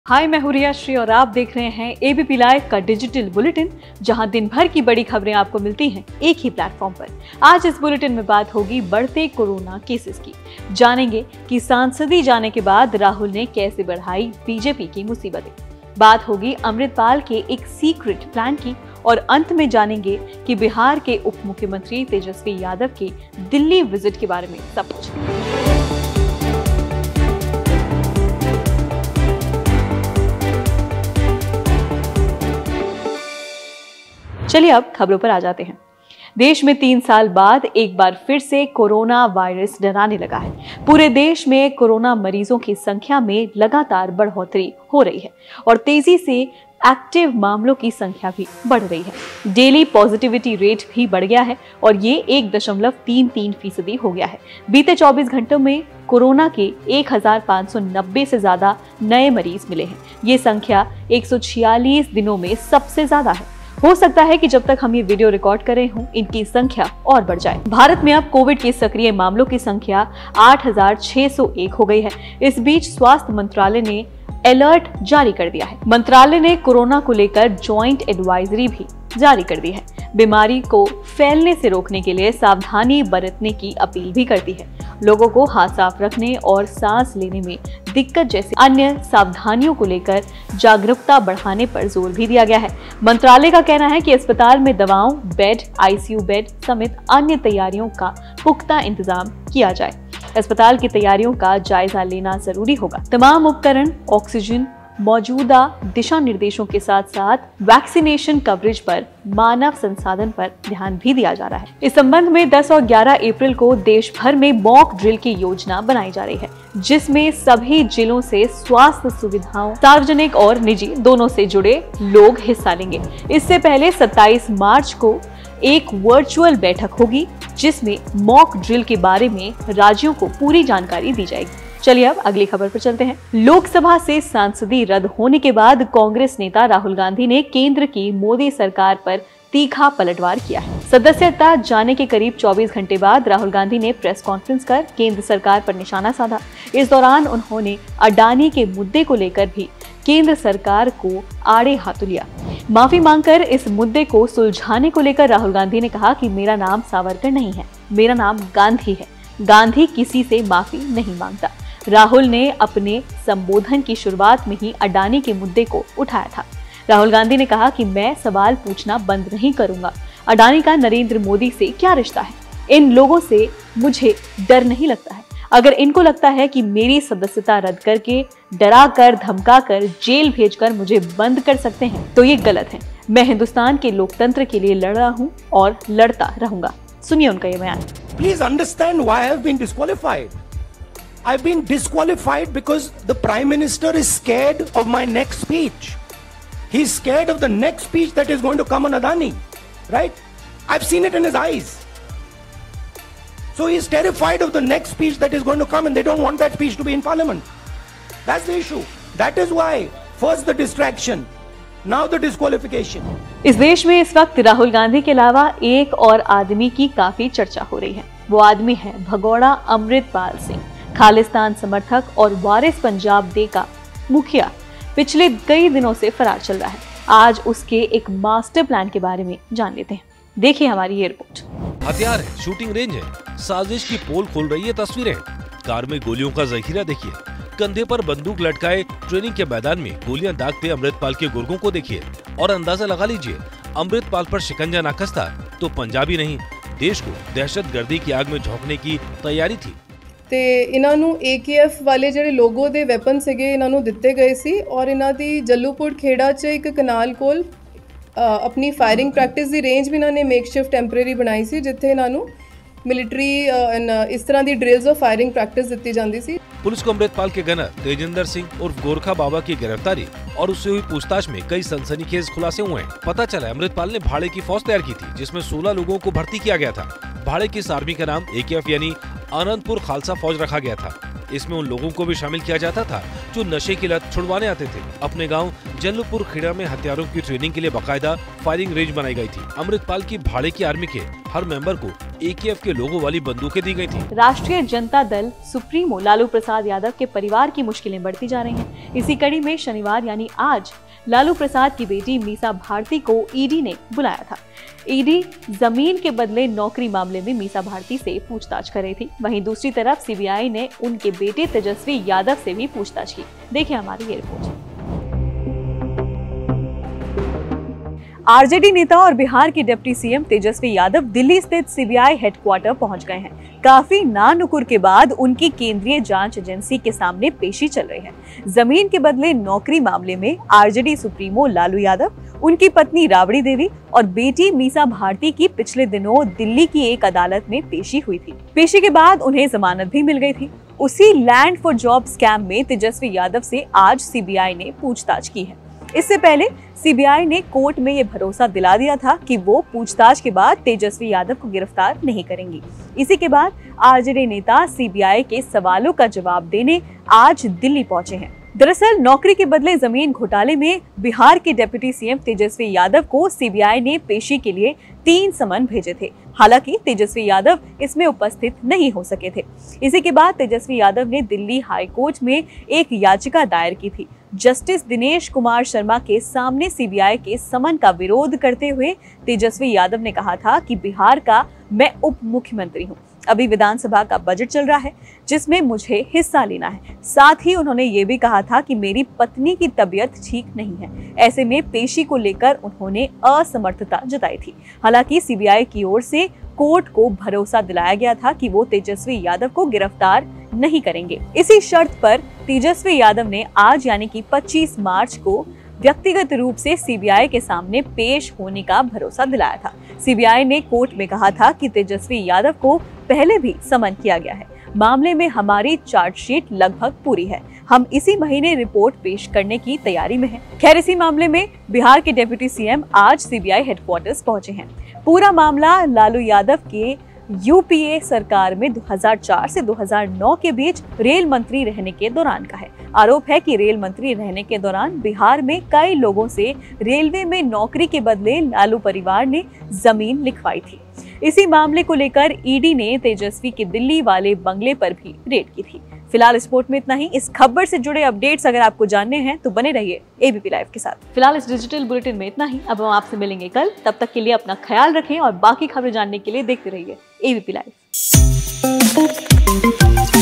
हाय, मैं हूं रिया श्री और आप देख रहे हैं एबीपी लाइव का डिजिटल बुलेटिन, जहां दिन भर की बड़ी खबरें आपको मिलती हैं एक ही प्लेटफॉर्म पर। आज इस बुलेटिन में बात होगी बढ़ते कोरोना केसेस की। जानेंगे कि सांसदी जाने के बाद राहुल ने कैसे बढ़ाई बीजेपी की मुसीबतें। बात होगी अमृतपाल के एक सीक्रेट प्लान की और अंत में जानेंगे कि बिहार के उप मुख्यमंत्री तेजस्वी यादव के दिल्ली विजिट के बारे में सब कुछ। चलिए अब खबरों पर आ जाते हैं। देश में 3 साल बाद एक बार फिर से कोरोना वायरस डराने लगा है। पूरे देश में कोरोना मरीजों की संख्या में लगातार बढ़ोतरी हो रही है और तेजी से एक्टिव मामलों की संख्या भी बढ़ रही है। डेली पॉजिटिविटी रेट भी बढ़ गया है और ये 1.33% हो गया है। बीते 24 घंटों में कोरोना के 1590 से ज्यादा नए मरीज मिले हैं। ये संख्या 146 दिनों में सबसे ज्यादा है। हो सकता है कि जब तक हम ये वीडियो रिकॉर्ड कर रहे हों, इनकी संख्या और बढ़ जाए। भारत में अब कोविड के सक्रिय मामलों की संख्या 8601 हो गई है। इस बीच स्वास्थ्य मंत्रालय ने अलर्ट जारी कर दिया है। मंत्रालय ने कोरोना को लेकर जॉइंट एडवाइजरी भी जारी कर दी है। बीमारी को फैलने से रोकने के लिए सावधानी बरतने की अपील भी करती है। लोगों को हाथ साफ रखने और सांस लेने में दिक्कत जैसी अन्य सावधानियों को लेकर जागरूकता बढ़ाने पर जोर भी दिया गया है। मंत्रालय का कहना है कि अस्पताल में दवाओं, बेड, आईसीयू बेड समेत अन्य तैयारियों का पुख्ता इंतजाम किया जाए। अस्पताल की तैयारियों का जायजा लेना जरूरी होगा। तमाम उपकरण, ऑक्सीजन, मौजूदा दिशा निर्देशों के साथ साथ वैक्सीनेशन कवरेज पर, मानव संसाधन पर ध्यान भी दिया जा रहा है। इस संबंध में 10 और 11 अप्रैल को देश भर में मॉक ड्रिल की योजना बनाई जा रही है, जिसमें सभी जिलों से स्वास्थ्य सुविधाओं, सार्वजनिक और निजी दोनों से जुड़े लोग हिस्सा लेंगे। इससे पहले 27 मार्च को एक वर्चुअल बैठक होगी, जिसमें मॉक ड्रिल के बारे में राज्यों को पूरी जानकारी दी जाएगी। चलिए अब अगली खबर पर चलते हैं। लोकसभा से सांसदी रद्द होने के बाद कांग्रेस नेता राहुल गांधी ने केंद्र की मोदी सरकार पर तीखा पलटवार किया है। सदस्यता जाने के करीब 24 घंटे बाद राहुल गांधी ने प्रेस कॉन्फ्रेंस कर केंद्र सरकार पर निशाना साधा। इस दौरान उन्होंने अडानी के मुद्दे को लेकर भी केंद्र सरकार को आड़े हाथों लिया। माफी मांगकर इस मुद्दे को सुलझाने को लेकर राहुल गांधी ने कहा कि मेरा नाम सावरकर नहीं है, मेरा नाम गांधी है। गांधी किसी से माफी नहीं मांगता। राहुल ने अपने संबोधन की शुरुआत में ही अडानी के मुद्दे को उठाया था। राहुल गांधी ने कहा कि मैं सवाल पूछना बंद नहीं करूंगा। अडानी का नरेंद्र मोदी से क्या रिश्ता है? इन लोगों से मुझे डर नहीं लगता है। अगर इनको लगता है कि मेरी सदस्यता रद्द करके, डरा कर, धमका कर, जेल भेजकर मुझे बंद कर सकते हैं, तो ये गलत है। मैं हिंदुस्तान के लोकतंत्र के लिए लड़ रहा हूँ और लड़ता रहूंगा। सुनिए उनका ये बयान। Please understand why I have been disqualified. I've been disqualified because the Prime Minister is scared of my next speech. He's scared of the next speech that is going to come on Adani, right? I've seen it in his eyes. So he's terrified of the next speech that is going to come, and they don't want that speech to be in Parliament. That's the issue. That is why first the distraction, now the disqualification. इस देश में इस वक्त राहुल गांधी के अलावा एक और आदमी की काफी चर्चा हो रही है। वो आदमी है भगोड़ा अमृतपाल सिंह, खालिस्तान समर्थक और वारिस पंजाब डे का मुखिया। पिछले कई दिनों से फरार चल रहा है। आज उसके एक मास्टर प्लान के बारे में जान लेते हैं। देखिए हमारी ये रिपोर्ट। हथियार है, शूटिंग रेंज है, साजिश की पोल खोल रही है तस्वीरें। कार में गोलियों का जखीरा देखिए, कंधे पर बंदूक लटकाए ट्रेनिंग के मैदान में गोलियां दागते अमृतपाल के गुर्गों को देखिए और अंदाजा लगा लीजिए, अमृतपाल पर शिकंजा ना कसता तो पंजाबी नहीं, देश को दहशतगर्दी की आग में झोंकने की तैयारी थी। ਤੇ ਇਹਨਾਂ ਨੂੰ AKF ਵਾਲੇ ਜਿਹੜੇ ਲੋਗੋ ਦੇ ਵੈਪਨ ਸੀਗੇ ਇਹਨਾਂ ਨੂੰ ਦਿੱਤੇ ਗਏ ਸੀ ਔਰ ਇਹਨਾਂ ਦੀ ਜੱਲੂਪੁਰ ਖੇੜਾ 'ਚ ਇੱਕ ਕਨਾਲ ਕੋਲ ਆਪਣੀ ਫਾਇਰਿੰਗ ਪ੍ਰੈਕਟਿਸ ਦੀ ਰੇਂਜ ਵੀ ਇਹਨਾਂ ਨੇ ਮੇਕਸ਼ਿਫਟ ਟੈਂਪਰੇਰੀ ਬਣਾਈ ਸੀ, ਜਿੱਥੇ ਇਹਨਾਂ ਨੂੰ मिलिट्री इस तरह की ड्रिल्स और फायरिंग प्रैक्टिस दी जाती थी। पुलिस को अमृतपाल के गनर तेजिंदर सिंह उर्फ गोरखा बाबा की गिरफ्तारी और उससे हुई पूछताछ में कई सनसनीखेज खुलासे हुए हैं। पता चला अमृतपाल ने भाड़े की फौज तैयार की थी, जिसमें 16 लोगों को भर्ती किया गया था। भाड़े की इस आर्मी का नाम AKF यानी आनंदपुर खालसा फौज रखा गया था। इसमें उन लोगों को भी शामिल किया जाता था जो नशे की लत छुड़वाने आते थे। अपने गांव जल्लूपुर खेड़ा में हथियारों की ट्रेनिंग के लिए बाकायदा फायरिंग रेंज बनाई गई थी। अमृतपाल की भाड़े की आर्मी के हर मेंबर को AKF के लोगो वाली बंदूकें दी गई थी। राष्ट्रीय जनता दल सुप्रीमो लालू प्रसाद यादव के परिवार की मुश्किलें बढ़ती जा रही हैं। इसी कड़ी में शनिवार यानी आज लालू प्रसाद की बेटी मीसा भारती को ईडी ने बुलाया था। ईडी जमीन के बदले नौकरी मामले में मीसा भारती से पूछताछ कर रही थी। वहीं दूसरी तरफ CBI ने उनके बेटे तेजस्वी यादव से भी पूछताछ की। देखिए हमारी ये रिपोर्ट। आरजेडी नेता और बिहार के डिप्टी CM तेजस्वी यादव दिल्ली स्थित CBI हेडक्वार्टर पहुंच गए हैं। काफी नानुकुर के बाद उनकी केंद्रीय जांच एजेंसी के सामने पेशी चल रही है। जमीन के बदले नौकरी मामले में आरजेडी सुप्रीमो लालू यादव, उनकी पत्नी राबड़ी देवी और बेटी मीसा भारती की पिछले दिनों दिल्ली की एक अदालत में पेशी हुई थी। पेशी के बाद उन्हें जमानत भी मिल गई थी। उसी लैंड फॉर जॉब स्कैम में तेजस्वी यादव से आज CBI ने पूछताछ की है। इससे पहले CBI ने कोर्ट में ये भरोसा दिला दिया था कि वो पूछताछ के बाद तेजस्वी यादव को गिरफ्तार नहीं करेंगी। इसी के बाद आरजेडी नेता CBI के सवालों का जवाब देने आज दिल्ली पहुंचे हैं। दरअसल नौकरी के बदले जमीन घोटाले में बिहार के डिप्टी CM तेजस्वी यादव को CBI ने पेशी के लिए 3 समन भेजे थे। हालांकि तेजस्वी यादव इसमें उपस्थित नहीं हो सके थे। इसी के बाद तेजस्वी यादव ने दिल्ली हाई कोर्ट में एक याचिका दायर की थी। जस्टिस दिनेश कुमार शर्मा के सामने CBI के समन का विरोध करते हुए तेजस्वी यादव ने कहा था कि बिहार का मैं उप मुख्यमंत्री हूं। अभी विधानसभा का बजट चल रहा है जिसमें मुझे हिस्सा लेना है। साथ ही उन्होंने ये भी कहा था कि मेरी पत्नी की तबीयत ठीक नहीं है। ऐसे में पेशी को लेकर उन्होंने असमर्थता जताई थी। हालांकि CBI की ओर से कोर्ट को भरोसा दिलाया गया था कि वो तेजस्वी यादव को गिरफ्तार नहीं करेंगे। इसी शर्त पर तेजस्वी यादव ने आज यानी कि 25 मार्च को व्यक्तिगत रूप से CBI के सामने पेश होने का भरोसा दिलाया था। CBI ने कोर्ट में कहा था कि तेजस्वी यादव को पहले भी समन किया गया है। मामले में हमारी चार्जशीट लगभग पूरी है। हम इसी महीने रिपोर्ट पेश करने की तैयारी में हैं। खैर इसी मामले में बिहार के डिप्टी CM आज CBI हेडक्वार्टर्स पहुंचे हैं। पूरा मामला लालू यादव के UPA सरकार में 2004 से 2009 के बीच रेल मंत्री रहने के दौरान का है। आरोप है कि रेल मंत्री रहने के दौरान बिहार में कई लोगों से रेलवे में नौकरी के बदले लालू परिवार ने जमीन लिखवाई थी। इसी मामले को लेकर ईडी ने तेजस्वी के दिल्ली वाले बंगले पर भी रेड की थी। फिलहाल इस रिपोर्ट में इतना ही। इस खबर से जुड़े अपडेट्स अगर आपको जानने हैं तो बने रहिए ABP लाइव के साथ। फिलहाल इस डिजिटल बुलेटिन में इतना ही। अब हम आपसे मिलेंगे कल। तब तक के लिए अपना ख्याल रखें और बाकी खबरें जानने के लिए देखते रहिए ABP लाइव।